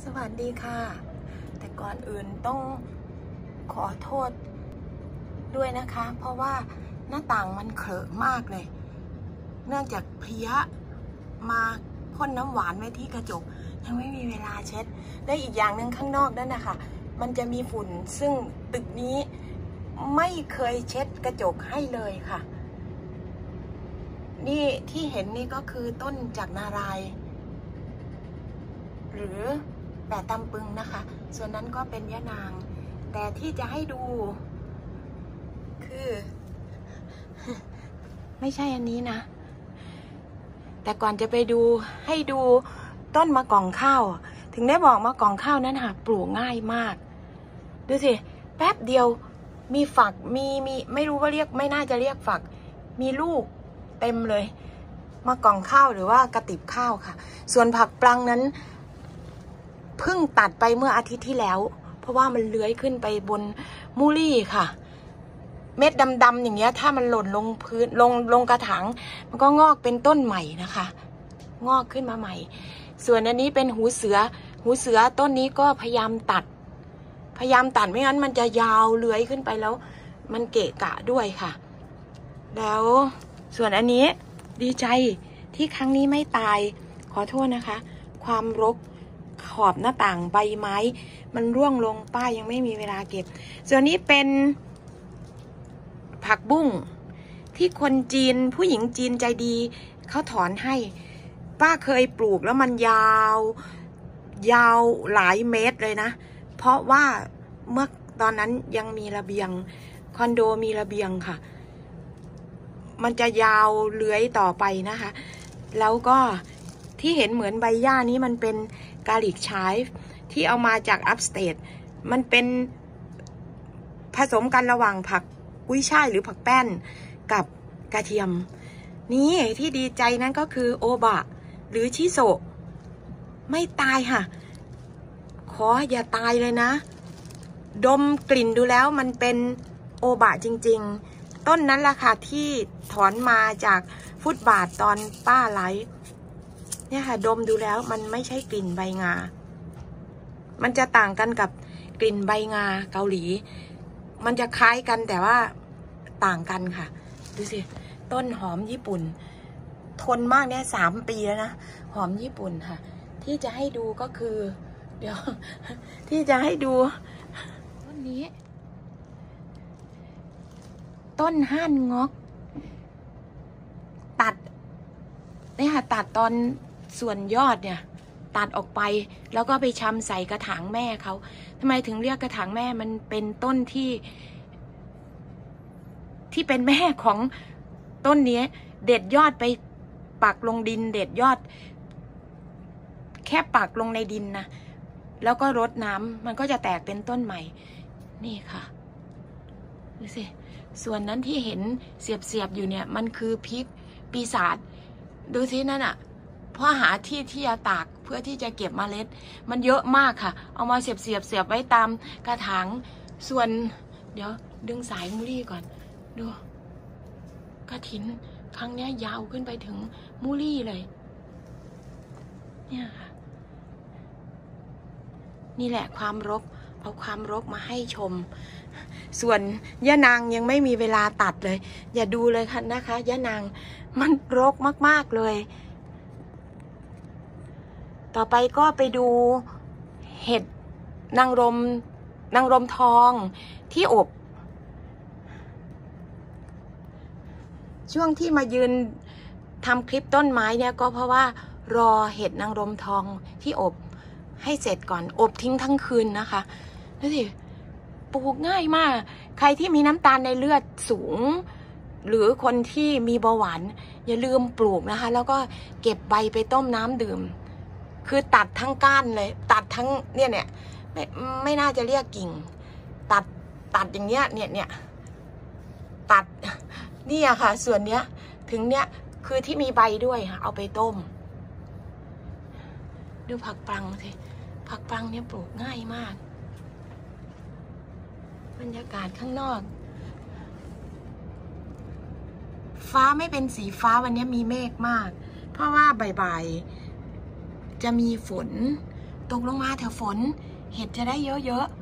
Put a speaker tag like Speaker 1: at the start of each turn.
Speaker 1: สวัสดีค่ะแต่ก่อนอื่นต้องขอโทษด้วยนะคะเพราะว่าหน้าต่างมันเขอะมากเลยเนื่องจากเพลี้ยมาพ่นน้ำหวานไว้ที่กระจกยังไม่มีเวลาเช็ดและอีกอย่างหนึ่งข้างนอกนั่นนะคะมันจะมีฝุ่นซึ่งตึกนี้ไม่เคยเช็ดกระจกให้เลยค่ะนี่ที่เห็นนี่ก็คือต้นจากนารายหรือแต่ตำปึงนะคะส่วนนั้นก็เป็นยะนางแต่ที่จะให้ดูคือไม่ใช่อันนี้นะแต่ก่อนจะไปดูให้ดูต้นมะกอกข้าวถึงได้บอกมะกอกข้าวนั้นค่ะปลูกง่ายมากดูสิแป๊บเดียวมีฝักมีไม่รู้ว่าเรียกไม่น่าจะเรียกฝักมีลูกเต็มเลยมะกอกข้าวหรือว่ากระติบข้าวค่ะส่วนผักปลังนั้นเพิ่งตัดไปเมื่ออาทิตย์ที่แล้วเพราะว่ามันเลื้อยขึ้นไปบนมูลี่ค่ะเม็ดดำๆอย่างเงี้ยถ้ามันหล่นลงพื้นลงกระถางมันก็งอกเป็นต้นใหม่นะคะงอกขึ้นมาใหม่ส่วนอันนี้เป็นหูเสือต้นนี้ก็พยายามตัดไม่งั้นมันจะยาวเลื้อยขึ้นไปแล้วมันเกะกะด้วยค่ะแล้วส่วนอันนี้ดีใจที่ครั้งนี้ไม่ตายขอโทษนะคะความรกขอบหน้าต่างใบไม้มันร่วงลงป้ายังไม่มีเวลาเก็บส่วนนี้เป็นผักบุ้งที่คนจีนผู้หญิงจีนใจดีเขาถอนให้ป้าเคยปลูกแล้วมันยาวหลายเมตรเลยนะเพราะว่าเมื่อตอนนั้นยังมีระเบียงคอนโดมีระเบียงค่ะมันจะยาวเลื้อยต่อไปนะคะแล้วก็ที่เห็นเหมือนใบหญ้านี้มันเป็นกาลิกชายที่เอามาจากอัพสเตทมันเป็นผสมกันระหว่างผักกุ้ยช่ายหรือผักแป้นกับกระเทียมนี่ที่ดีใจนั้นก็คือโอบะหรือชิโซะไม่ตายค่ะขออย่าตายเลยนะดมกลิ่นดูแล้วมันเป็นโอบะจริงๆต้นนั้นแหละค่ะที่ถอนมาจากฟุตบาทตอนป้าไลฟ์เนี่ยค่ะดมดูแล้วมันไม่ใช่กลิ่นใบงามันจะต่างกันกับกลิ่นใบงาเกาหลีมันจะคล้ายกันแต่ว่าต่างกันค่ะดูสิต้นหอมญี่ปุ่นทนมากเนี่ย3 ปีแล้วนะหอมญี่ปุ่นค่ะที่จะให้ดูก็คือเดี๋ยวที่จะให้ดูต้นนี้ต้นห่านงอกตัดเนี่ยค่ะตัดตอนส่วนยอดเนี่ยตัดออกไปแล้วก็ไปชำใส่กระถางแม่เขาทำไมถึงเรียกกระถางแม่มันเป็นต้นที่เป็นแม่ของต้นนี้เด็ดยอดไปปักลงดินเด็ดยอดแค่ปักลงในดินนะแล้วก็รดน้ำมันก็จะแตกเป็นต้นใหม่นี่ค่ะดูสิส่วนนั้นที่เห็นเสียบอยู่เนี่ยมันคือพริกปีศาจดูสินั่นอ่ะเพราะหาที่จะตากเพื่อที่จะเก็บเมล็ดมันเยอะมากค่ะเอามาเสียบไว้ตามกระถางส่วนเดี๋ยวดึงสายมูลี่ก่อนดูกระถินครั้งนี้ยาวขึ้นไปถึงมูลี่เลยเนี่ยค่ะนี่แหละความรกเอาความรกมาให้ชมส่วนยะนางยังไม่มีเวลาตัดเลยอย่าดูเลยค่ะนะคะยะนางมันรกมากๆเลยต่อไปก็ไปดูเห็ดนางรมทองที่อบช่วงที่มายืนทำคลิปต้นไม้เนี่ยก็เพราะว่ารอเห็ดนางรมทองที่อบให้เสร็จก่อนอบทิ้งทั้งคืนนะคะดูสิปลูกง่ายมากใครที่มีน้ำตาลในเลือดสูงหรือคนที่มีเบาหวานอย่าลืมปลูกนะคะแล้วก็เก็บใบไปต้มน้ำดื่มคือตัดทั้งก้านเลยตัดทั้งเนี่ยไม่น่าจะเรียกกิ่งตัดอย่างเงี้ยเนี่ยตัดนี่อะค่ะส่วนเนี้ยถึงเนี้ยคือที่มีใบด้วยค่ะเอาไปต้มดูผักปังสิผักปังเนี่ยปลูกง่ายมากบรรยากาศข้างนอกฟ้าไม่เป็นสีฟ้าวันนี้มีเมฆมากเพราะว่าบ่ายๆจะมีฝนตกลงมาเถอะฝนเห็ดจะได้เยอะๆ